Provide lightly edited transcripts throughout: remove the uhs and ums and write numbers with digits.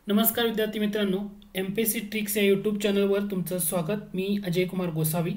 नमस्कार विद्यार्थी मित्रांनो, एमपीएससी ट्रिक्स या यूट्यूब चॅनलवर तुमचं स्वागत। मी अजय कुमार गोसावी।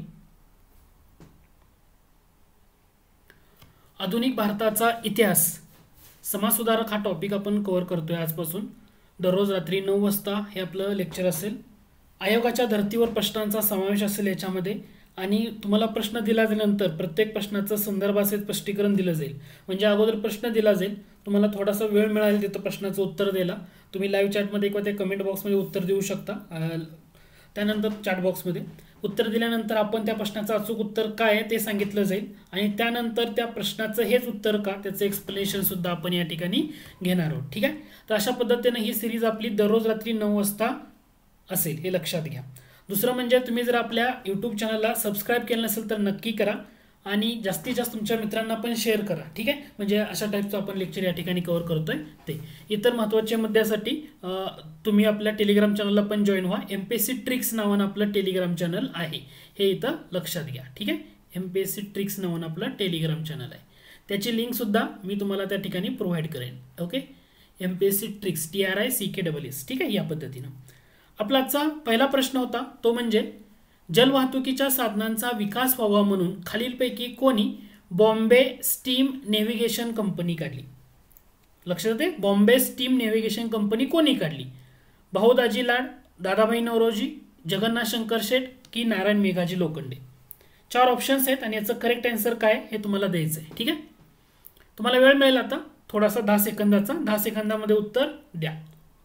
आधुनिक भारताचा इतिहास समाजसुधारक हा टॉपिक आपण कव्हर करतोय आजपासून। दररोज रात्री 9 वाजता हे आपलं लेक्चर असेल। आयोगाच्या धर्तीवर प्रश्नांचा समावेश असेल याच्यामध्ये, आणि तुम्हाला प्रश्न दिला गेल्यानंतर प्रत्येक प्रश्नाचं संदर्भासहित स्पष्टीकरण दिलं जाईल। म्हणजे अगोदर प्रश्न दिला जाईल, तुम्हाला थोडासा वेळ मिळाला तिथं प्रश्नाचं उत्तर द्यायला। तुम्ही लाईव्ह चॅटमध्ये किंवा त्या कमेंट बॉक्समध्ये उत्तर देऊ शकता। त्यानंतर चॅट बॉक्समध्ये उत्तर दिल्यानंतर आपण त्या प्रश्नाचं अचूक उत्तर काय आहे ते सांगितलं जाईल, आणि त्यानंतर त्या प्रश्नाचं हेच उत्तर का त्याचं एक्सप्लेनेशन सुद्धा आपण या ठिकाणी घेणार आहोत। ठीक आहे, तर अशा पद्धतीने ही सिरीज आपली दररोज रात्री 9 वाजता असेल, हे लक्षात घ्या। दुसरं म्हणजे तुम्ही जर आपल्या यूट्यूब चॅनलला सबस्क्राईब केलं नसेल तर नक्की करा, आणि जास्तीत जास्त तुमच्या मित्रांना पण शेअर करा। ठीक आहे, म्हणजे अशा टाईपचं आपण लेक्चर या ठिकाणी कव्हर करतोय। ते इतर महत्त्वाच्या मुद्द्यासाठी तुम्ही आपल्या टेलिग्राम चॅनलला पण जॉईन व्हा। एमपीएससी ट्रिक्स नावानं आपलं टेलिग्राम चॅनल आहे, हे इथं लक्षात घ्या। ठीक आहे, एमपीएससी ट्रिक्स नावानं आपलं टेलिग्राम चॅनल आहे, त्याची लिंकसुद्धा मी तुम्हाला त्या ठिकाणी प्रोव्हाइड करेन। Okay, MPSC tricks TRICKSS। ठीक आहे, या पद्धतीनं आपला आजचा पहिला प्रश्न होता तो म्हणजे जलवाहतुकीच्या साधनांचा विकास व्हावा म्हणून खालीलपैकी कोणी बॉम्बे स्टीम नेव्हिगेशन कंपनी काढली? लक्षात येते, बॉम्बे स्टीम नेव्हिगेशन कंपनी कोणी काढली? भाऊ दाजी लाड, दादाभाई नौरोजी, जगन्नाथ शंकर शेठ की नारायण मेघाजी लोखंडे? 4 ऑप्शन्स आहेत आणि याचं करेक्ट आन्सर काय हे तुम्हाला द्यायचं आहे। ठीक आहे, तुम्हाला वेळ मिळेल आता थोडासा 10 सेकंदाचा, 10 सेकंदामध्ये उत्तर द्या।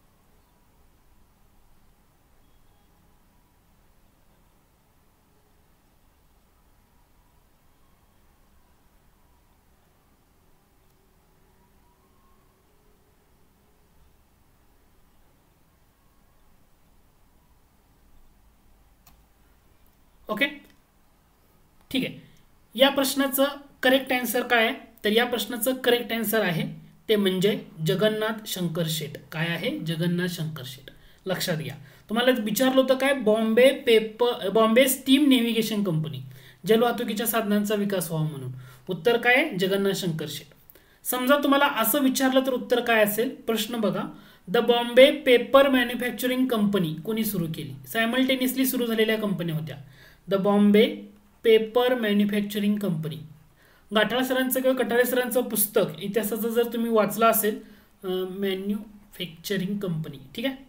ओके, ठीक आहे, या प्रश्नाचं करेक्ट आन्सर काय आहे? तर या प्रश्नाचं करेक्ट आन्सर आहे ते म्हणजे जगन्नाथ शंकर शेठ। काय आहे? जगन्नाथ शंकर शेठ। लक्षात घ्या, तुम्हाला विचारलं होतं काय, बॉम्बे स्टीम नेव्हिगेशन कंपनी, जलवाहतुकीच्या साधनांचा विकास व्हावा म्हणून। उत्तर काय आहे? जगन्नाथ शंकर शेठ। समजा तुम्हाला असं विचारलं तर उत्तर काय असेल? प्रश्न बघा, the Bombay paper manufacturing company कोणी सुरू केली? सायमल्टेनियसली सुरू झालेल्या कंपन्या होत्या। The Bombay paper manufacturing company, Gathal सरांचं किंवा कटारे सरांचं पुस्तक इतिहासाचं जर तुम्ही वाचलं असेल, मॅन्युफॅक्चरिंग कंपनी। ठीक आहे,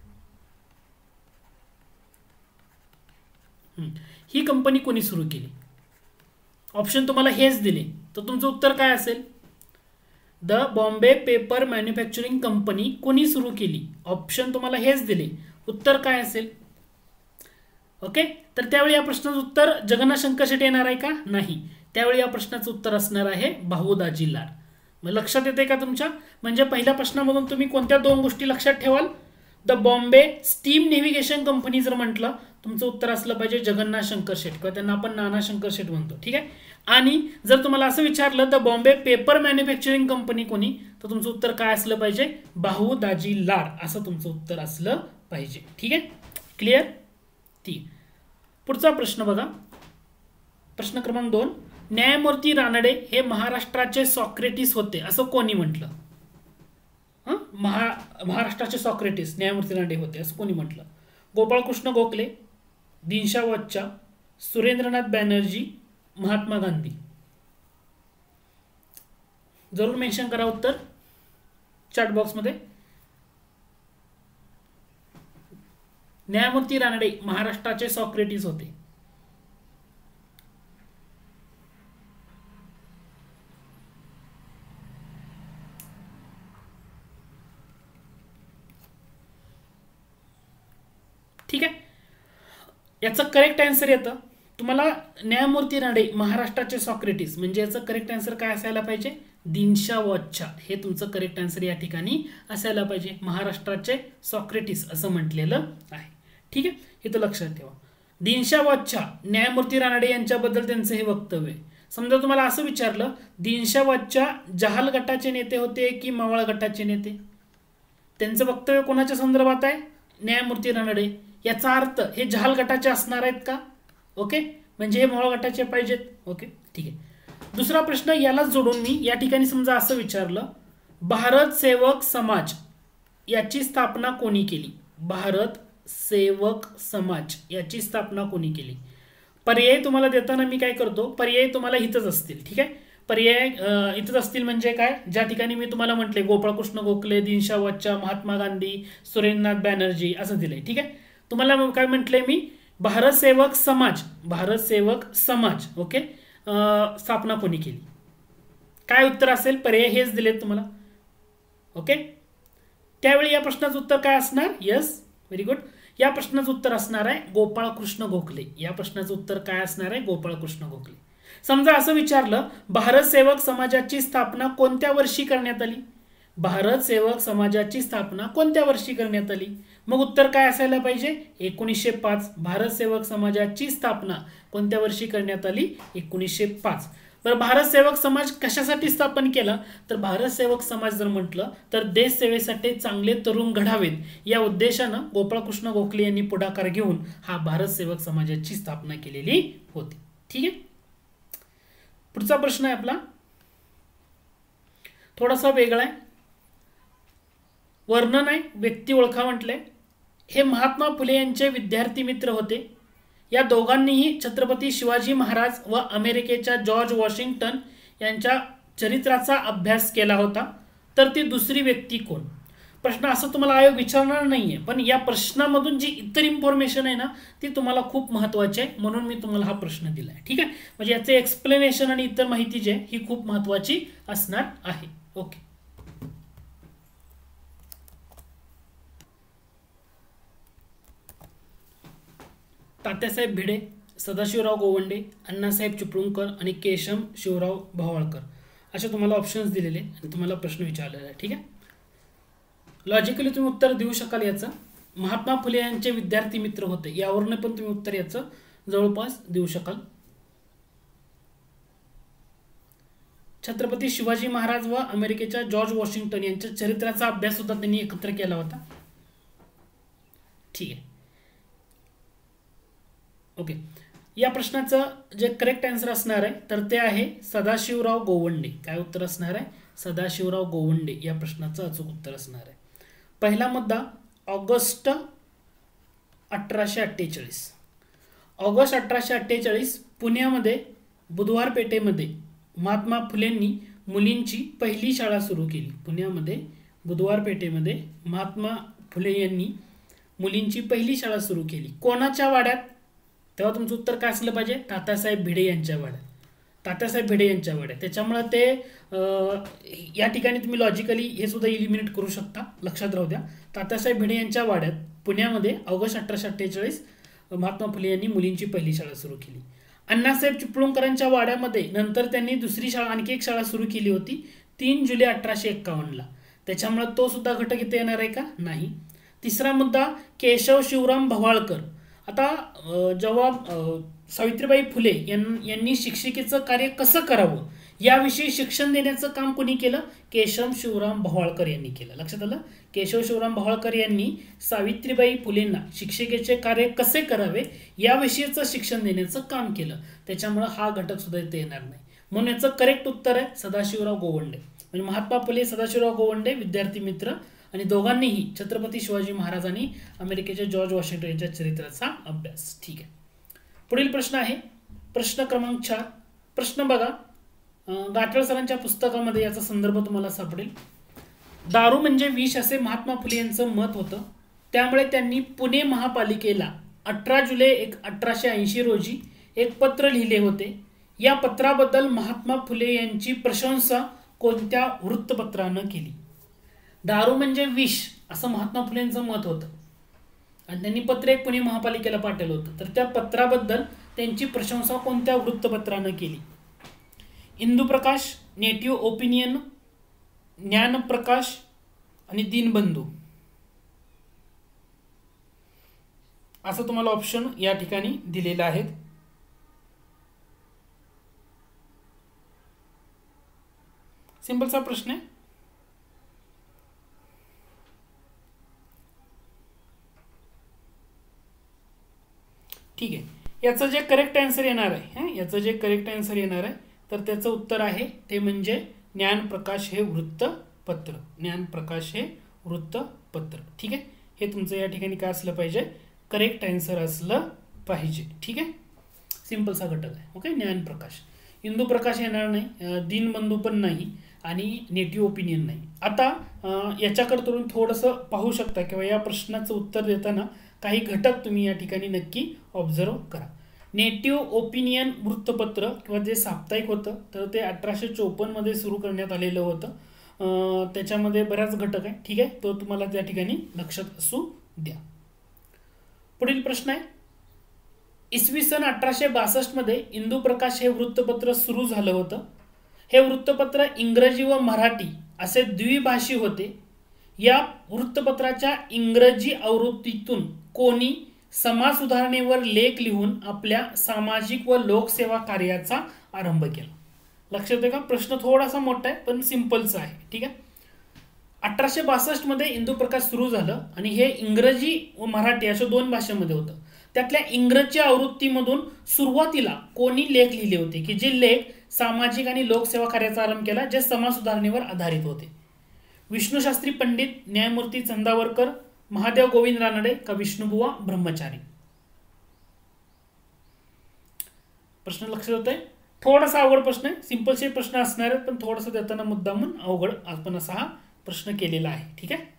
ही कंपनी कोणी सुरू केली? ऑप्शन तुम्हाला हेच दिले, तर तुमचं उत्तर काय असेल? The Bombay paper manufacturing company कोणी सुरू केली? ऑप्शन तुम्हाला हेच दिले, उत्तर काय असेल? ओके, तर त्यावेळी या प्रश्नाचं उत्तर जगन्नाथ शंकर शेठ येणार आहे का? नाही, त्यावेळी या प्रश्नाचं उत्तर असणार आहे भाऊ दाजी लाड। मग लक्षात येते का तुमच्या? म्हणजे पहिल्या प्रश्नामधून तुम्ही कोणत्या 2 गोष्टी लक्षात ठेवाल? The Bombay steam navigation company जर म्हटलं, तुमचं उत्तर असलं पाहिजे जगन्नाथ शंकर शेठ, किंवा त्यांना आपण नाना शंकर शेठ म्हणतो। ठीक आहे, आणि जर तुम्हाला असं विचारलं the Bombay paper manufacturing company कोणी, तर तुमचं उत्तर काय असलं पाहिजे? भाऊ दाजी लाड, असं तुमचं उत्तर असलं पाहिजे। ठीक आहे, क्लिअर? ठीक, पुढचा प्रश्न बघा, प्रश्न क्रमांक 2, न्यायमूर्ती रानडे हे महाराष्ट्राचे सॉक्रेटिस होते असं कोणी म्हटलं? महाराष्ट्राचे सॉक्रेटिस न्यायमूर्ती रानडे होते असं कोणी म्हटलं? गोपाळकृष्ण गोखले, दिनशा वच्चा, सुरेंद्रनाथ बॅनर्जी, महात्मा गांधी? जरूर मेन्शन करा उत्तर चॅट बॉक्समध्ये। न्यायमूर्ती रानडे महाराष्ट्राचे सॉक्रेटिस होते। ठीक आहे, याचं करेक्ट आन्सर येतं तुम्हाला न्यायमूर्ती रानडे महाराष्ट्राचे सॉक्रेटिस, म्हणजे याचं करेक्ट आन्सर काय असायला पाहिजे? दिनशा वच्चा, हे तुमचं करेक्ट आन्सर या ठिकाणी असायला पाहिजे। महाराष्ट्राचे सॉक्रेटिस असं म्हटलेलं आहे। ठीक आहे, हे तर लक्षात ठेवा। दिनशा वच्चा, न्यायमूर्ती रानडे यांच्याबद्दल त्यांचं हे वक्तव्य आहे। समजा तुम्हाला असं विचारलं, दिनशा वच्चा जहाल गटाचे नेते होते की मवाळ गटाचे नेते? त्यांचं वक्तव्य कोणाच्या संदर्भात आहे? न्यायमूर्ती रानडे। याचा अर्थ हे जहाल गटाचे असणार आहेत का? ओके, म्हणजे हे मवाळ गटाचे पाहिजेत। ओके, ठीक आहे, दुसरा प्रश्न यालाच जोडून मी या ठिकाणी समजा असं विचारलं, भारत सेवक समाज याची स्थापना कोणी केली? भारत सेवक समाज याची स्थापना कोणी केली? पर्याय तुम्हाला देताना मी काय करतो, पर्याय तुम्हाला इथंच असतील. ठीक आहे, पर्याय इथंच असतील म्हणजे काय, ज्या ठिकाणी मी तुम्हाला म्हटले गोपाळकृष्ण गोखले, दीनशा वच्चा, महात्मा गांधी, सुरेंद्रनाथ बॅनर्जी असं दिलंय. ठीक आहे, तुम्हाला काय म्हटलंय मी, भारत सेवक समाज, भारत सेवक समाज ओके स्थापना कोणी केली? काय उत्तर असेल? पर्याय हेच दिलेत तुम्हाला. ओके, त्यावेळी या प्रश्नाचं उत्तर काय असणार? Yes, very good. या प्रश्नाचं उत्तर असणार आहे गोपाळकृष्ण गोखले. या प्रश्नाचं उत्तर काय असणार आहे? गोपाळकृष्ण गोखले. समजा असं विचारलं, भारत सेवक समाजाची स्थापना कोणत्या वर्षी करण्यात आली? भारत सेवक समाजाची स्थापना कोणत्या वर्षी करण्यात आली? मग उत्तर काय असायला पाहिजे? 1905. भारत सेवक समाजाची स्थापना कोणत्या वर्षी करण्यात आली? 1905. तर भारत सेवक समाज कशासाठी स्थापन केला? तर भारत सेवक समाज जर म्हटलं तर देश सेवेसाठी चांगले तरुण घडावेत या उद्देशानं गोपाळकृष्ण गोखले यांनी पुढाकार घेऊन हा भारत सेवक समाजाची स्थापना केलेली होती. ठीक आहे, पुढचा प्रश्न आहे आपला थोडासा वेगळा आहे. वर्णन आहे, व्यक्ती ओळखा म्हटलंय. हे महात्मा फुले यांचे विद्यार्थी मित्र होते. या दोघांनीही छत्रपती शिवाजी महाराज व अमेरिकेच्या जॉर्ज वॉशिंग्टन यांच्या चरित्राचा अभ्यास केला होता. तर ती दुसरी व्यक्ती कोण? प्रश्न असं तुम्हाला आयोग विचारणार नाहीये, पण या प्रश्नामधून जी इतर इन्फॉर्मेशन आहे ना ती तुम्हाला खूप महत्वाची आहे, म्हणून मी तुम्हाला हा प्रश्न दिलाय. ठीक आहे, म्हणजे याचे एक्सप्लेनेशन आणि इतर माहिती जी आहे ही खूप महत्वाची असणार आहे. ओके, तात्यासाहेब भिडे, सदाशिवराव गोवंडे, अण्णासाहेब चिपळूणकर आणि केशव शिवराव भवाळकर असे तुम्हाला ऑप्शन्स दिलेले आणि तुम्हाला प्रश्न विचारलेला आहे. ठीक आहे, लॉजिकली तुम्ही उत्तर देऊ शकाल याचं. महात्मा फुले यांचे विद्यार्थी मित्र होते यावरून पण तुम्ही उत्तर याचं जवळपास देऊ शकाल. छत्रपती शिवाजी महाराज व अमेरिकेच्या जॉर्ज वॉशिंग्टन यांच्या चरित्राचा अभ्यास सुद्धा त्यांनी एकत्र केला होता. ठीक आहे, ओके. या प्रश्नाचं जे करेक्ट आन्सर असणार आहे तर ते आहे सदाशिवराव गोवंडे. काय उत्तर असणार आहे? सदाशिवराव गोवंडे या प्रश्नाचं अचूक उत्तर असणार आहे. पहिला मुद्दा, ऑगस्ट 1848. ऑगस्ट 1848 पुण्यामध्ये बुधवार पेठेमध्ये महात्मा फुलेंनी मुलींची पहिली शाळा सुरू केली. पुण्यामध्ये बुधवार पेठेमध्ये महात्मा फुले यांनी मुलींची पहिली शाळा सुरू केली. कोणाच्या वाड्यात? तेव्हा तुमचं उत्तर काय असलं पाहिजे? तात्यासाहेब भिडे यांच्या वाड्यात. तात्यासाहेब भिडे यांच्या वाड्यात. त्याच्यामुळे ते या ठिकाणी तुम्ही लॉजिकली हे सुद्धा इलिमिनेट करू शकता, लक्षात राहू द्या. तात्यासाहेब भिडे यांच्या वाड्यात पुण्यामध्ये ऑगस्ट 1848 महात्मा फुले यांनी मुलींची पहिली शाळा सुरू केली. अण्णासाहेब चिपळूणकरांच्या वाड्यामध्ये नंतर त्यांनी दुसरी शाळा, आणखी एक शाळा सुरू केली होती 3 जुलै 1851ला. त्याच्यामुळे तो सुद्धा घटक इथे येणार आहे का? नाही. तिसरा मुद्दा, केशव शिवराम भवाळकर. आता जेव्हा सावित्रीबाई फुले यांनी शिक्षिकेचं कार्य कसं करावं याविषयी शिक्षण देण्याचं काम कोणी केलं? केशव शिवराम भवाळकर यांनी केलं. लक्षात आलं? केशव शिवराम भवाळकर यांनी सावित्रीबाई फुलेंना शिक्षिकेचे कार्य कसे करावे याविषयीचं शिक्षण देण्याचं काम केलं. त्याच्यामुळे हा घटक सुद्धा इथे येणार नाही. म्हणून याचं करेक्ट उत्तर आहे सदाशिवराव गोवंडे. म्हणजे महात्मा फुले, सदाशिवराव गोवंडे विद्यार्थी मित्र आणि दोघांनीही छत्रपती शिवाजी महाराज आणि अमेरिकेच्या जॉर्ज वॉशिंग्टन यांच्या चरित्राचा अभ्यास. ठीक आहे, पुढील प्रश्न आहे प्रश्न क्रमांक 4. प्रश्न बघा, गाठळ सरांच्या पुस्तकामध्ये याचा संदर्भ तुम्हाला सापडेल. दारू म्हणजे विष असे महात्मा फुले यांचं मत होतं. त्यामुळे त्यांनी पुणे महापालिकेला 18 जुलै 1880 रोजी एक पत्र लिहिले होते. या पत्राबद्दल महात्मा फुले यांची प्रशंसा कोणत्या वृत्तपत्रानं केली? दारू म्हणजे विष असं महात्मा फुले यांचं मत होतं आणि त्यांनी पत्र एक पुणे महापालिकेला पाठवलं होतं. तर त्या पत्राबद्दल त्यांची प्रशंसा कोणत्या वृत्तपत्रानं केली? इंदुप्रकाश, नेटिव्ह ओपिनियन, ज्ञानप्रकाश आणि दिनबंधू असं तुम्हाला ऑप्शन या ठिकाणी दिलेलं आहे. सिंपलचा प्रश्न आहे. ठीक आहे, याचं जे करेक्ट आन्सर येणार आहे, याचं जे करेक्ट आन्सर येणार आहे तर त्याचं उत्तर आहे ते म्हणजे ज्ञानप्रकाश हे वृत्तपत्र. ज्ञानप्रकाश हे वृत्तपत्र. वृत्तपत्र. ठीक आहे, हे तुमचं या ठिकाणी काय असलं पाहिजे, करेक्ट आन्सर असलं पाहिजे. ठीक आहे, सिंपलचा घटक आहे. ओके, ज्ञानप्रकाश, इंदू प्रकाश येणार नाही, दिनबंधू पण नाही आणि नेटिव्ह ओपिनियन नाही. आता याच्याकडे थोडंसं पाहू शकता किंवा या प्रश्नाचं उत्तर देताना काही घटक तुम्ही या ठिकाणी नक्की ऑब्झर्व करा. नेटिव्ह ओपिनियन वृत्तपत्र किंवा जे साप्ताहिक होतं तर ते 1854 मध्ये सुरू करण्यात आलेलं होतं. त्याच्यामध्ये बऱ्याच घटक आहे. ठीक आहे, तो तुम्हाला त्या ठिकाणी लक्षात असू द्या. पुढील प्रश्न आहे, इसवी सन 1862 मध्ये इंदू प्रकाश हे वृत्तपत्र सुरू झालं होतं. हे वृत्तपत्र इंग्रजी व मराठी असे द्विभाषी होते. या वृत्तपत्राच्या इंग्रजी आवृत्तीतून कोणी समाज सुधारणेवर लेख लिहून आपल्या सामाजिक व लोकसेवा कार्याचा आरंभ केला. लक्षात आहे का, प्रश्न थोडासा मोठा आहे पण सिंपलचा आहे. ठीक आहे, 1862 मध्ये इंदू प्रकाश सुरू झालं आणि हे इंग्रजी व मराठी अशा दोन भाषेमध्ये होतं. त्यातल्या इंग्रजी आवृत्तीमधून सुरुवातीला कोणी लेख लिहिले होते की जे लेख सामाजिक आणि लोकसेवा कार्याचा आरंभ केला, जे समाज सुधारणेवर आधारित होते. विष्णुशास्त्री पंडित, न्यायमूर्ती चंदावरकर, महादेव गोविंद रानडे का विष्णुबुवा ब्रह्मचारी. प्रश्न लक्षात होत आहे, थोडासा अवघड प्रश्न आहे, सिंपलचे प्रश्न असणार आहेत पण थोडंसं देताना मुद्दामून अवघड आपण असा हा प्रश्न केलेला आहे. ठीक आहे,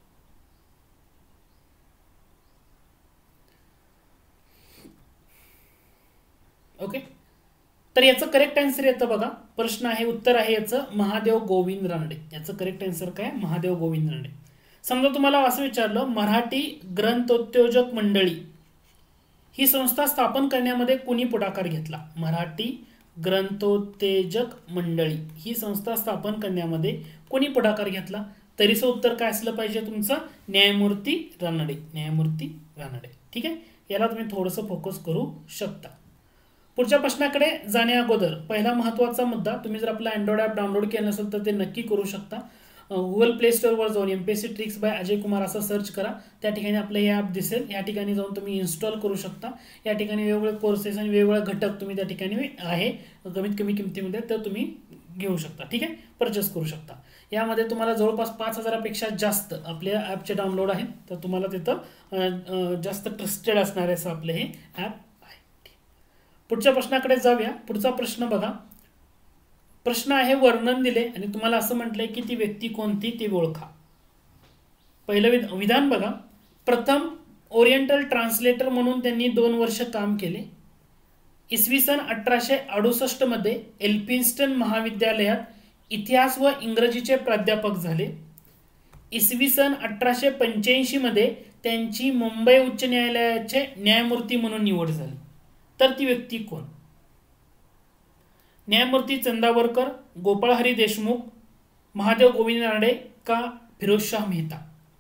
ओके. तर याचं करेक्ट आन्सर येतं बघा, प्रश्न आहे, उत्तर आहे याचं महादेव गोविंद रानडे. याचं करेक्ट आन्सर काय, महादेव गोविंद रानडे. समजा तुम्हाला असं विचारलं, मराठी ग्रंथोत्तेजक मंडळी ही संस्था स्थापन करण्यामध्ये कोणी पुढाकार घेतला. मराठी ग्रंथोत्तेजक मंडळी ही संस्था स्थापन करण्यामध्ये कोणी पुढाकार घेतला, तरीचं उत्तर काय असलं पाहिजे तुमचं, न्यायमूर्ती रानडे. न्यायमूर्ती रानडे. ठीक आहे, याला तुम्ही थोडंसं फोकस करू शकता. पुढच्या प्रश्नाकडे जाण्या अगोदर पहिला महत्त्वाचा मुद्दा, तुम्ही जर आपला अँड्रॉइड ॲप डाउनलोड केलं नसेल तर ते नक्की करू शकता. गुगल प्ले स्टोअरवर जाऊन MPSC tricks by Ajay Kumar असं सर्च करा, त्या ठिकाणी आपलं हे ॲप दिसेल. या ठिकाणी जाऊन तुम्ही इन्स्टॉल करू शकता. या ठिकाणी वेगवेगळे कोर्सेस आणि वेगवेगळे घटक तुम्ही त्या ठिकाणी आहे कमीत कमी किमतीमध्ये तर तुम्ही घेऊ शकता. ठीक आहे, परचेस करू शकता. यामध्ये तुम्हाला जवळपास 5000पेक्षा जास्त आपल्या ॲपचे डाउनलोड आहेत, तर तुम्हाला तिथं जास्त ट्रस्टेड असणारे असं आपलं हे ॲप आहे. पुढच्या प्रश्नाकडे जाऊया. पुढचा प्रश्न बघा, प्रश्न आहे, वर्णन दिले आणि तुम्हाला असं म्हटलंय की ती व्यक्ती कोणती ते ओळखा. पहिलं विधान बघा, प्रथम ओरिएंटल ट्रान्सलेटर म्हणून त्यांनी 2 वर्ष काम केले. इसवी सन 1868 मध्ये एल्फिन्स्टन महाविद्यालयात इतिहास व इंग्रजीचे प्राध्यापक झाले. इसवी सन 1885 मध्ये त्यांची मुंबई उच्च न्यायालयाचे न्यायमूर्ती म्हणून निवड झाली. तर ती व्यक्ती कोण. न्यायमूर्ती चंदावरकर, गोपाळहरी देशमुख, महादेव गोविंद रानडे का फिरोजशाह मेहता.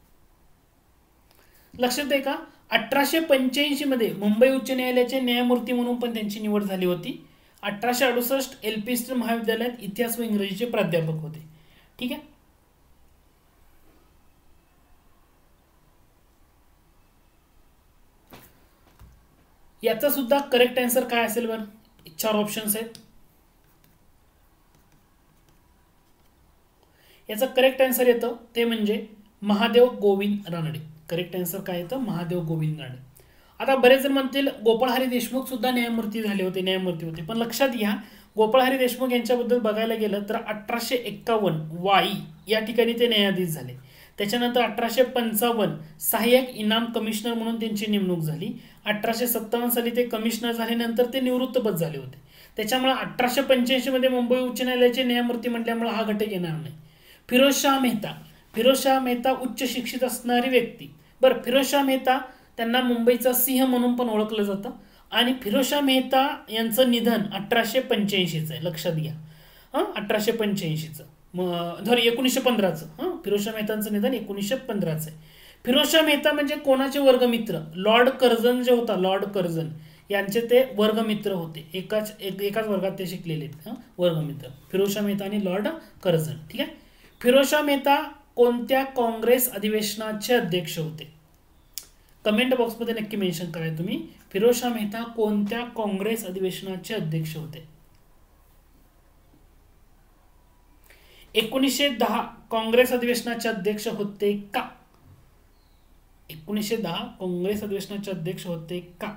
लक्षात आहे का, 1885 मध्ये मुंबई उच्च न्यायालयाचे न्यायमूर्ती म्हणून पण त्यांची निवड झाली होती. 1868 एल्फिन्स्टन महाविद्यालयात इतिहास व इंग्रजीचे प्राध्यापक होते. ठीक आहे, याचा सुद्धा करेक्ट आन्सर काय असेल बरं, 4 ऑप्शन्स आहेत. याचं करेक्ट आन्सर येतं ते म्हणजे महादेव गोविंद रानडे. करेक्ट आन्सर काय येतं, महादेव गोविंद रानडे. आता बरेच जण म्हणतील गोपाळहरी देशमुख सुद्धा न्यायमूर्ती होते, पण लक्षात घ्या गोपाळहरी देशमुख यांच्याबद्दल बघायला गेलं तर 1851 वाई या ठिकाणी ते न्यायाधीश झाले. त्याच्यानंतर 1855 सहाय्यक इनाम कमिशनर म्हणून त्यांची नेमणूक झाली. 1857 साली ते कमिशनर झाल्यानंतर ते निवृत्तपद झाले होते. त्याच्यामुळे 1885 मध्ये मुंबई उच्च न्यायालयाचे न्यायमूर्ती म्हटल्यामुळे हा घटक येणार नाही. फिरोजशाह मेहता उच्च शिक्षित असणारी व्यक्ती. बरं, फिरोजशाह मेहता त्यांना मुंबईचा सिंह म्हणून पण ओळखलं जातं आणि फिरोजशाह मेहता यांचं निधन 1885चं आहे. लक्षात घ्या, 1885चं 1915चं. फिरोजशाह मेहतांचं निधन 1915चं आहे. फिरोजशाह मेहता म्हणजे कोणाचे वर्गमित्र, लॉर्ड कर्झन जे होता, लॉर्ड कर्झन यांचे ते वर्गमित्र होते. एकाच वर्गात ते शिकलेले वर्गमित्र फिरोजशाह मेहता आणि लॉर्ड कर्झन. ठीक आहे, फिरोजशाह मेहता कोणत्या काँग्रेस अधिवेशनाचे अध्यक्ष होते. कमेंट बॉक्समध्ये नक्की मेन्शन करा तुम्ही, फिरोजशाह मेहता कोणत्या काँग्रेस अधिवेशनाचे अध्यक्ष होते. 1910 काँग्रेस अधिवेशनाचे अध्यक्ष होते का. 1910 काँग्रेस अधिवेशनाचे अध्यक्ष होते का?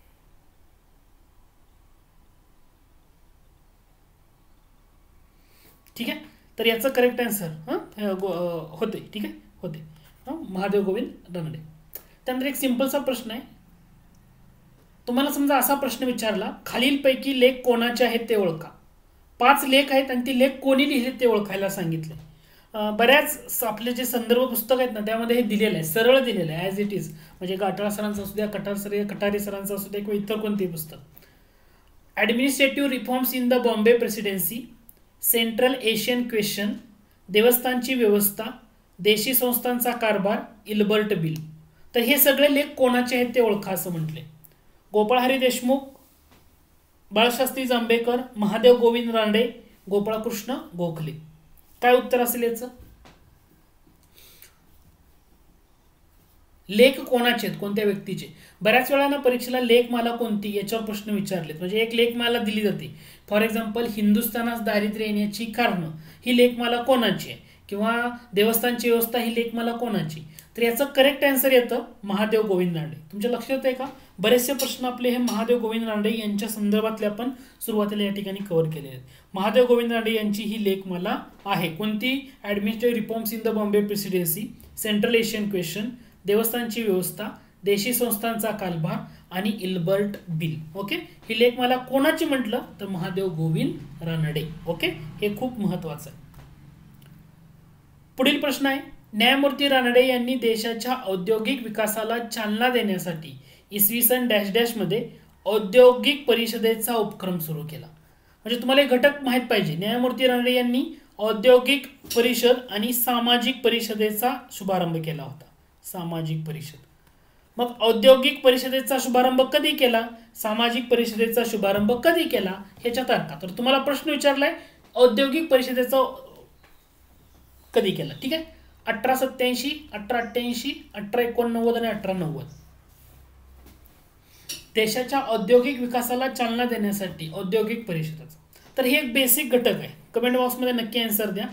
ठीक आहे, तर याचं करेक्ट आन्सर होते. ठीक आहे, होते महादेव गोविंद रानडे. त्यानंतर एक सिंपलचा प्रश्न आहे. तुम्हाला समजा असा प्रश्न विचारला, खालीलपैकी लेख कोणाचे आहेत ते ओळखा. 5 लेख आहेत आणि ती लेख कोणी लिहिले ते ओळखायला सांगितले. बऱ्याच आपले जे संदर्भ पुस्तक आहेत ना त्यामध्ये हे दिलेलं आहे, सरळ दिलेलं आहे ॲज इट इज. म्हणजे गाठाळ सरांचं असू द्या, कटारे सरांचं असू द्या किंवा इतर कोणतेही पुस्तक. Administrative reforms in the Bombay presidency, central Asian question, देवस्थानची व्यवस्था, देशी संस्थांचा कारभार, इल्बर्ट बिल. तर हे सगळे लेख कोणाचे आहेत ते ओळखा असं म्हटले. गोपाळहरी देशमुख, बाळशास्त्री जांभेकर, महादेव गोविंद रानडे, गोपाळकृष्ण गोखले. काय उत्तर असेल याचं? लेख कोणाचे आहेत, कोणत्या व्यक्तीचे? बऱ्याच वेळा ना परीक्षेला लेखमाला कोणती याच्यावर प्रश्न विचारलेत. म्हणजे एक लेखमाला दिली जाते. फॉर एक्झाम्पल, हिंदुस्थानास दारिद्र्य येण्याची कारणं ही लेखमाला कोणाची आहे, किंवा देवस्थानची व्यवस्था ही लेखमाला कोणाची. तर याचं करेक्ट आन्सर येतं महादेव गोविंद रानडे. तुमच्या लक्षात येते का? बरेचसे प्रश्न आपले हे महादेव गोविंद रानडे यांच्या संदर्भातले आपण सुरुवातीला या ठिकाणी कव्हर केलेले आहेत. महादेव गोविंद रानडे यांची ही लेखमाला आहे. कोणती? Administrative reforms in the Bombay presidency, central Asian question, देवस्थानची व्यवस्था, देशी संस्थांचा कारभार आणि इल्बर्ट बिल. ओके, ही लेखमाला कोणाची म्हटलं तर महादेव गोविंद रानडे. ओके, हे खूप महत्वाचं आहे. पुढील प्रश्न आहे, न्यायमूर्ती रानडे यांनी देशाच्या औद्योगिक विकासाला चालना देण्यासाठी इसवी सन डॅश डॅश मध्ये औद्योगिक परिषदेचा उपक्रम सुरू केला. म्हणजे तुम्हाला एक घटक माहित पाहिजे. न्यायमूर्ती रानडे यांनी औद्योगिक परिषद आणि सामाजिक परिषदेचा शुभारंभ केला होता. सामाजिक परिषद. मग औद्योगिक परिषदेचा शुभारंभ कधी केला, सामाजिक परिषदेचा शुभारंभ कधी केला, ह्याच्या तारखा. तर तुम्हाला प्रश्न विचारलाय औद्योगिक परिषदेचा कधी केला. ठीक आहे, 1887, 1888, 1889 आणि 1890. देशाच्या औद्योगिक विकासाला चालना देण्यासाठी औद्योगिक परिषदेचा. तर हे एक बेसिक घटक आहे. कमेंट बॉक्समध्ये नक्की आन्सर द्या.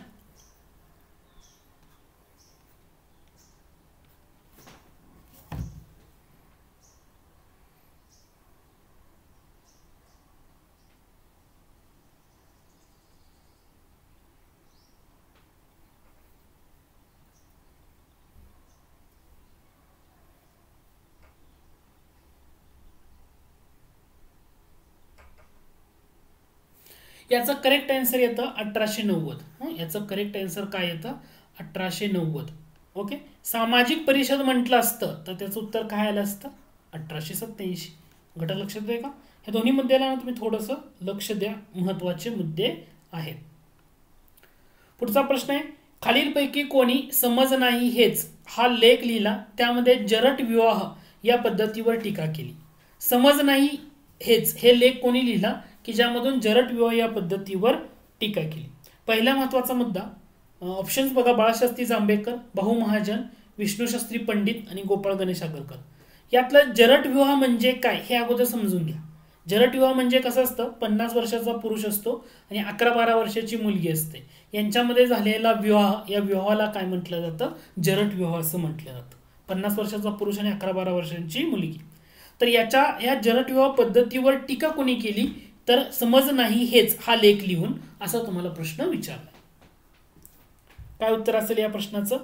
याचं करेक्ट आन्सर येतं 1890. याचं करेक्ट आन्सर काय येतं? 1890. ओके, सामाजिक परिषद म्हटलं असतं तर त्याचं उत्तर काय आलं असतं? 1887. घटक लक्षात आहे का? हे दोन्ही मुद्द्याला तुम्ही थोडंसं लक्ष द्या, महत्वाचे मुद्दे आहेत. पुढचा प्रश्न आहे, खालीलपैकी कोणी समज नाही हेच हा लेख लिहिला, त्यामध्ये जरट विवाह या पद्धतीवर टीका केली. समज नाही हेच हे लेख कोणी लिहिला की ज्यामधून जरट विवाह या पद्धतीवर टीका केली. पहिला महत्वाचा मुद्दा, ऑप्शन्स बघा, बाळशास्त्री जांभेकर, भाऊ महाजन, विष्णुशास्त्री पंडित आणि गोपाळ गणेश आगरकर. यातलं जरट विवाह म्हणजे काय हे अगोदर समजून घ्या. जरट विवाह म्हणजे कसं असतं, 50 वर्षाचा पुरुष असतो आणि 11-12 वर्षाची मुलगी असते, यांच्यामध्ये झालेला विवाह, या विवाहाला काय म्हटलं जातं? जरट विवाह असं म्हटलं जातं. 50 वर्षाचा पुरुष आणि 11-12 वर्षांची मुलगी. तर या जरट विवाह पद्धतीवर टीका कोणी केली तर समज नाही हेच हा लेख लिहून, असा तुम्हाला प्रश्न विचारला. काय उत्तर असेल या प्रश्नाचं?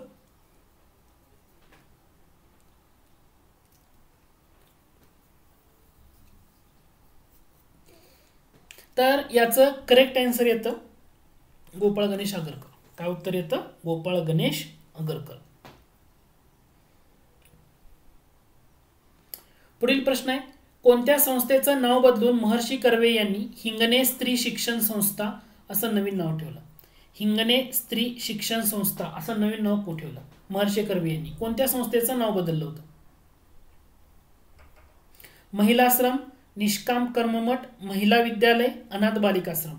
तर याचं करेक्ट आन्सर येतं गोपाळ गणेश आगरकर. काय उत्तर येतं? गोपाळ गणेश आगरकर. पुढील प्रश्न आहे, कोणत्या संस्थेचं नाव बदलून महर्षी कर्वे यांनी हिंगणे स्त्री शिक्षण संस्था असं नवीन नाव ठेवलं? हिंगणे स्त्री शिक्षण संस्था असं नवीन नाव को ठेवलं महर्षी कर्वे यांनी? कोणत्या संस्थेचं नाव बदललं होतं? महिलाश्रम, निष्काम कर्ममठ, महिला विद्यालय, अनाथ बालिकाश्रम.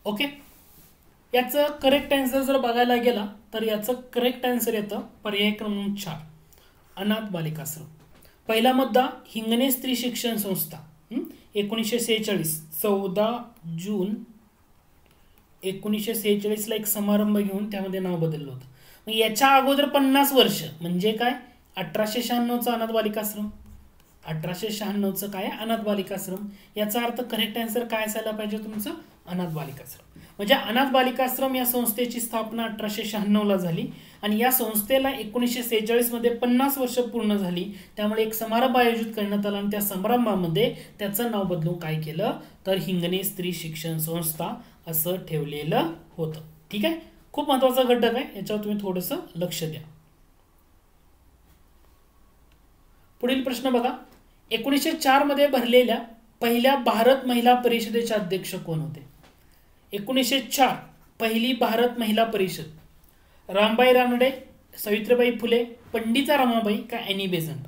ओके, याचं करेक्ट आन्सर जर बघायला गेला तर याचं करेक्ट आन्सर येतं पर्याय क्रमांक 4, अनाथ बालिकाश्रम. पहिला मुद्दा, हिंगणे स्त्री शिक्षण संस्था 1946, 14 जून 1946 ला एक समारंभ घेऊन त्यामध्ये नाव बदललं होतं. मग याच्या अगोदर 50 वर्ष म्हणजे काय, 1896चा अनाथ बालिकाश्रम, 1896चं काय अनाथ बालिकाश्रम. याचा अर्थ करेक्ट आन्सर काय असायला पाहिजे तुमचं, अनाथ बालिकाश्रम. म्हणजे अनाथ बालिकाश्रम या संस्थेची स्थापना 1896ला झाली आणि या संस्थेला 1946 मध्ये 50 वर्ष पूर्ण झाली. त्यामुळे एक समारंभ आयोजित करण्यात आला आणि त्या समारंभामध्ये त्याचं नाव बदलून काय केलं तर हिंगणे स्त्री शिक्षण संस्था असं ठेवलेलं होतं. ठीक आहे, खूप महत्वाचा घटक आहे, याच्यावर तुम्ही थोडंसं लक्ष द्या. पुढील प्रश्न बघा, 1904 मध्ये भरलेल्या पहिल्या भारत महिला परिषदेचे अध्यक्ष कोण होते. 1904 पहिली भारत महिला परिषद, रामबाई रानडे, सावित्रीबाई फुले, पंडिता रमाबाई का ॲनी बेझंट.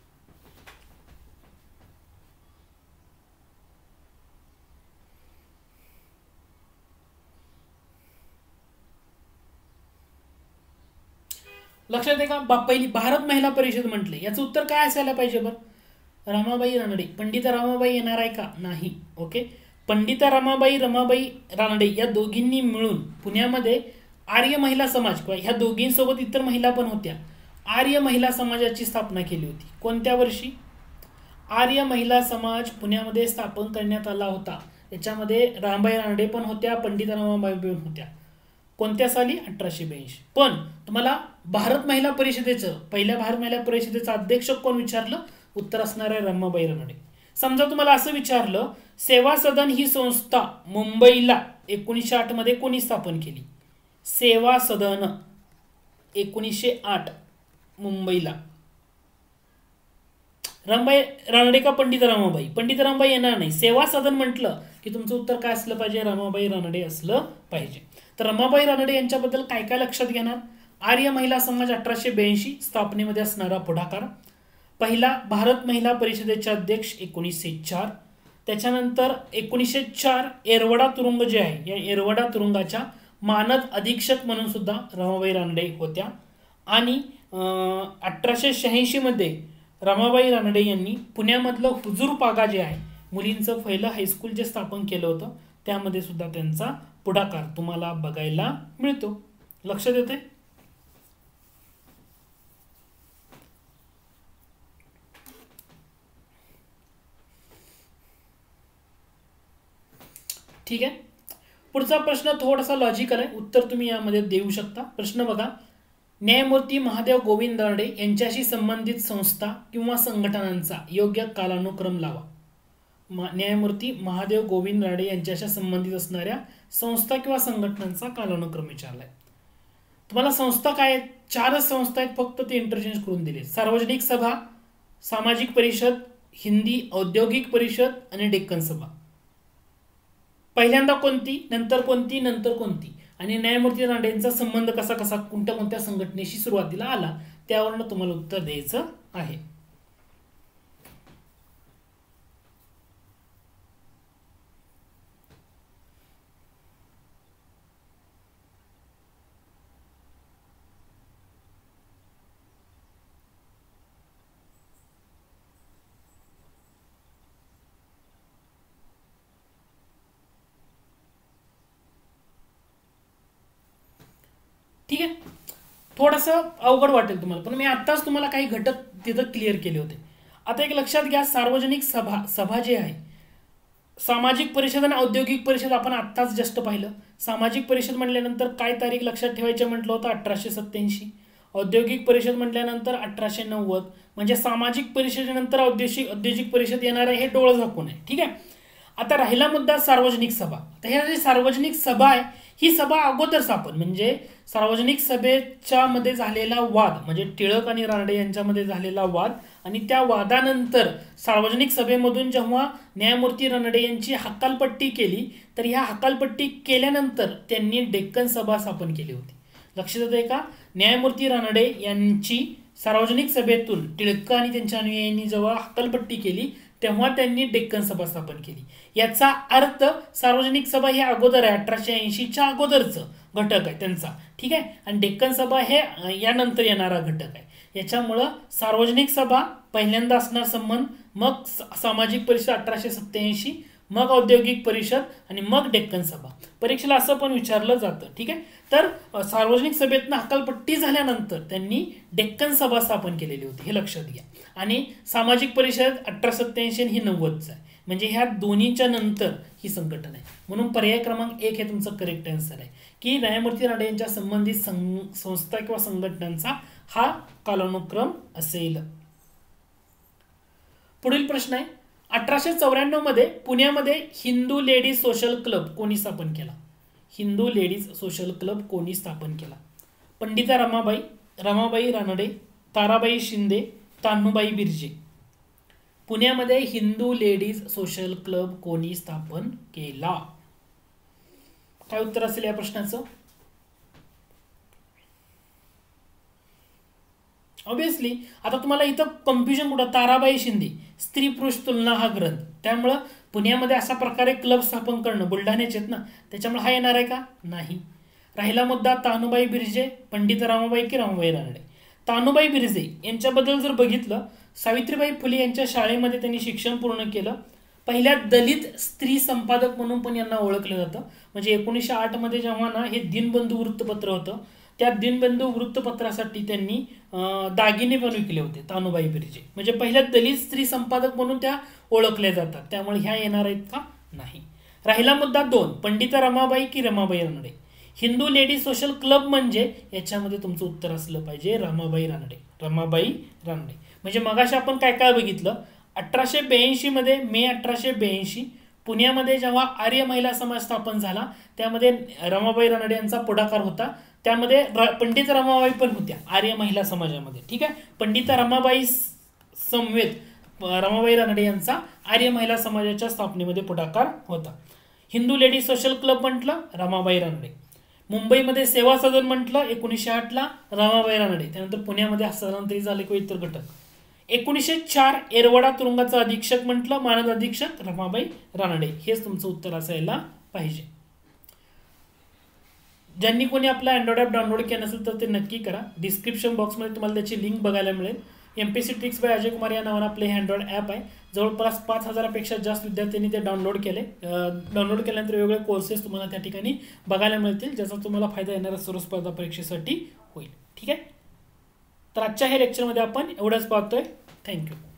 लक्षात आहे का, पहिली भारत महिला परिषद म्हटले, याचं उत्तर काय असायला पाहिजे बरं, रमाबाई रानडे. पंडिता रमाबाई येणार आहे का, नाही. ओके, पंडिता रमाबाई रानडे या दोघींनी मिळून पुण्यामध्ये आर्य महिला समाज किंवा ह्या दोघींसोबत इतर महिला पण होत्या, आर्य महिला समाजाची स्थापना केली होती. कोणत्या वर्षी, आर्य महिला समाज पुण्यामध्ये स्थापन करण्यात आला होता. याच्यामध्ये रामबाई रानडे पण होत्या, पंडिता रमाबाई पण होत्या. कोणत्या साली, 1882. पण तुम्हाला भारत महिला परिषदेचं, पहिल्या भारत महिला परिषदेचा अध्यक्ष कोण विचारलं, उत्तर असणार आहे रमाबाई रानडे. समजा तुम्हाला असं विचारलं, सेवा सदन ही संस्था मुंबईला 1908 मध्ये कोणी स्थापन केली. सेवा सदन 1908 मुंबईला, रमाबाई रानडे का पंडिता रमाबाई. पंडिता रमाबाई येणार नाही. सेवा सदन म्हटलं की तुमचं उत्तर काय असलं पाहिजे, रमाबाई रानडे असलं पाहिजे. तर रमाबाई रानडे यांच्याबद्दल काय काय लक्षात घेणार, आर्य महिला समाज 1882 स्थापनेमध्ये असणारा पुढाकार, पहिला भारत महिला परिषदेचे अध्यक्ष 1904, त्याच्यानंतर 1904 येरवडा तुरुंग जे आहे, या येरवडा तुरुंगाच्या मानद अधीक्षक म्हणून सुद्धा रमाबाई रानडे होत्या. आणि 1886 मध्ये रमाबाई रानडे यांनी पुण्यामधलं हुजूर पागा जे आहे, मुलींचं पहिलं हायस्कूल जे स्थापन केलं होतं, त्यामध्ये सुद्धा त्यांचा पुढाकार तुम्हाला बघायला मिळतो. लक्षात येते. ठीक आहे, पुढचा प्रश्न थोडासा लॉजिकल आहे, उत्तर तुम्ही यामध्ये देऊ शकता. प्रश्न बघा, न्यायमूर्ती महादेव गोविंद रानडे यांच्याशी संबंधित संस्था किंवा संघटनांचा योग्य कालानुक्रम लावा. न्यायमूर्ती महादेव गोविंद रानडे यांच्याशी संबंधित असणाऱ्या संस्था किंवा संघटनांचा कालानुक्रम विचारलाय. तुम्हाला संस्था काय आहेत, 4च संस्था आहेत, फक्त ते इंटरचेंज करून दिले. सार्वजनिक सभा, सामाजिक परिषद, हिंदी औद्योगिक परिषद आणि डेक्कन सभा. पहिल्यांदा कोणती, नंतर कोणती, नंतर कोणती, आणि न्यायमूर्ती रानडेंचा संबंध कसा कसा कोणत्या कोणत्या संघटनेशी सुरुवातीला आला, त्यावरनं तुम्हाला उत्तर द्यायचं आहे. ठीक आहे, थोडंसं अवघड वाटेल तुम्हाला, पण मी आत्ताच तुम्हाला काही घटक तिथं क्लिअर केले होते. आता एक लक्षात घ्या, सार्वजनिक सभा जी आहे, सामाजिक परिषद आणि औद्योगिक परिषद आपण आत्ताच जस्ट पाहिलं. सामाजिक परिषद म्हटल्यानंतर काय तारीख लक्षात ठेवायचं म्हटलं होतं, 1887. औद्योगिक परिषद म्हटल्यानंतर 1890. म्हणजे सामाजिक परिषदेनंतर औद्योगिक परिषद येणार आहे, हे डोळं झाकून आहे. ठीक आहे, आता राहिला मुद्दा सार्वजनिक सभा. तर ह्या जी सार्वजनिक सभा आहे, ही सभा अगोदर स्थापन, म्हणजे सार्वजनिक सभेच्या मध्ये झालेला वाद, म्हणजे टिळक आणि रानडे यांच्यामध्ये झालेला वाद, आणि त्या वादानंतर सार्वजनिक सभेमधून जेव्हा न्यायमूर्ती रानडे यांची हकालपट्टी केली, तर ह्या हकालपट्टी केल्यानंतर त्यांनी डेक्कन सभा स्थापन केली होती. लक्षात येते का, न्यायमूर्ती रानडे यांची सार्वजनिक सभेतून टिळक आणि त्यांच्या अनुयायांनी जेव्हा हकालपट्टी केली, तेव्हा त्यांनी डेक्कन सभा स्थापन केली. याचा अर्थ सार्वजनिक सभा हे अगोदर आहे, 1880च्या अगोदरचं घटक आहे त्यांचा. ठीक आहे. आणि डेक्कन सभा हे यानंतर येणारा घटक आहे. याच्यामुळं सार्वजनिक सभा पहिल्यांदा असणार संबंध, मग सामाजिक परिषद 1887, मग औद्योगिक परिषद आणि मग डेक्कन सभा. परीक्षेला असं पण विचारलं जातं. ठीक आहे. तर सार्वजनिक सभेतनं हकालपट्टी झाल्यानंतर त्यांनी डेक्कन सभा स्थापन केलेली होती, हे लक्षात घ्या. आणि सामाजिक परिषद 1887 ही 90चं आहे. म्हणजे ह्या दोन्हीच्या नंतर ही संघटना आहे. म्हणून पर्याय क्रमांक 1 हे तुमचं करेक्ट आन्सर आहे की न्यायमूर्ती रानडे यांच्या संबंधित संस्था किंवा संघटनांचा हा कालानुक्रम असेल. पुढील प्रश्न आहे, 1894 मध्ये पुण्यामध्ये हिंदू लेडीज सोशल क्लब कोणी स्थापन केला? हिंदू लेडीज सोशल क्लब कोणी स्थापन केला? पंडिता रमाबाई, रमाबाई रानडे, ताराबाई शिंदे, तान्हुबाई बिर्जे. पुण्यामध्ये हिंदू लेडीज सोशल क्लब कोणी स्थापन केला? काय उत्तर असेल या प्रश्नाचं? ऑब्विसली आता तुम्हाला इथं कन्फ्युजन कुठं, ताराबाई शिंदे स्त्री पुरुष तुलना हा ग्रंथ, त्यामुळं पुण्यामध्ये अशा प्रकारे क्लब स्थापन करणं, बुलढाण्याचे आहेत ना, त्याच्यामुळे हा येणार आहे का? नाही. राहिला मुद्दा तानुबाई बिर्जे, पंडित रामाबाई की रमाबाई रानडे. तानुबाई बिर्जे यांच्याबद्दल जर बघितलं, सावित्रीबाई फुले यांच्या शाळेमध्ये त्यांनी शिक्षण पूर्ण केलं. पहिल्या दलित स्त्री संपादक म्हणून पण यांना ओळखलं जातं. म्हणजे 1908 मध्ये जेव्हा ना हे दिनबंधू वृत्तपत्र होतं, त्या दिनबंधू वृत्तपत्रासाठी त्यांनी दागिने पण विकले होते तानुबाई बिर्जे. म्हणजे पहिल्या दलित स्त्री संपादक म्हणून त्या ओळखल्या जातात. त्यामुळे ह्या येणार आहेत का? नाही. राहिला मुद्दा 2, पंडिता रमाबाई की Ramabai Ranade. Hindu ladies social club म्हणजे याच्यामध्ये तुमचं उत्तर असलं पाहिजे रमाबाई रानडे. रमाबाई रानडे. म्हणजे मगाशी आपण काय काय बघितलं, 1882 मध्ये मे 1882 पुण्यामध्ये जेव्हा आर्य महिला समाज स्थापन झाला, त्यामध्ये रमाबाई रानडे यांचा पुढाकार होता. त्यामध्ये पंडित रमाबाई पण होत्या आर्य महिला समाजामध्ये. ठीक आहे. पंडित रमाबाई समवेत रमाबाई रानडे यांचा आर्य महिला समाजाच्या स्थापनेमध्ये पुढाकार होता. हिंदू लेडीज सोशल क्लब म्हटलं रमाबाई रानडे. मुंबईमध्ये सेवा सदन म्हटलं 1908 ला रमाबाई रानडे. त्यानंतर पुण्यामध्ये हस्तांतरित झाले किंवा इतर घटक. 1904 एरवाडा तुरुंगाचा अधीक्षक म्हटलं मानद अधीक्षक रमाबाई रानडे. हेच तुमचं उत्तर असायला पाहिजे. ज्यांनी कोणी आपला अँड्रॉइड ॲप डाउनलोड केलं नसेल तर ते नक्की करा. डिस्क्रिप्शन बॉक्समध्ये तुम्हाला त्याची लिंक बघायला मिळेल. MPSC tricks by Ajay Kumar या नावानं आपलं हे अँड्रॉइड ॲप आहे. जवळपास 5000पेक्षा जास्त विद्यार्थ्यांनी ते डाउनलोड केले. डाउनलोड केल्यानंतर वेगवेगळे कोर्सेस तुम्हाला त्या ठिकाणी बघायला मिळतील, ज्याचा तुम्हाला फायदा येणाऱ्या सर्व स्पर्धा परीक्षेसाठी होईल. ठीक आहे. तर आजच्या हे लेक्चरमध्ये आपण एवढंच पाहतोय. थँक्यू.